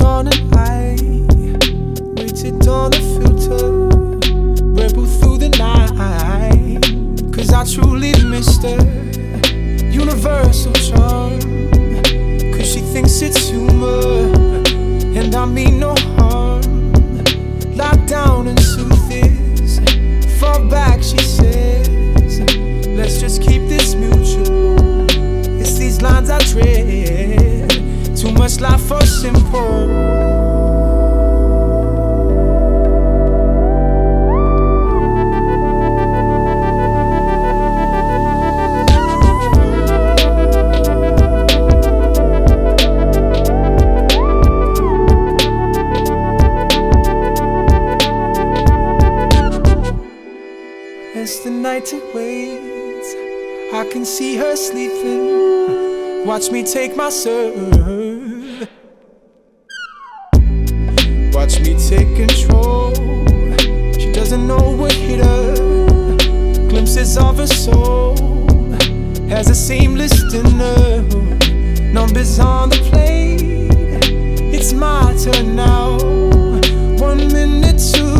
morning light, waited on the filter, rebel through the night. Cause I truly missed her universal charm. Cause she thinks it's humor, and I mean no harm. Locked down and soothes, fall back, she says. Let's just keep this mutual. It's these lines I tread, too much life for simple. As the night awaits, I can see her sleeping. Watch me take my serve. Watch me take control. She doesn't know what hit her. Glimpses of her soul as a seamless dinner. Numbers on the plate. It's my turn now. 1 minute to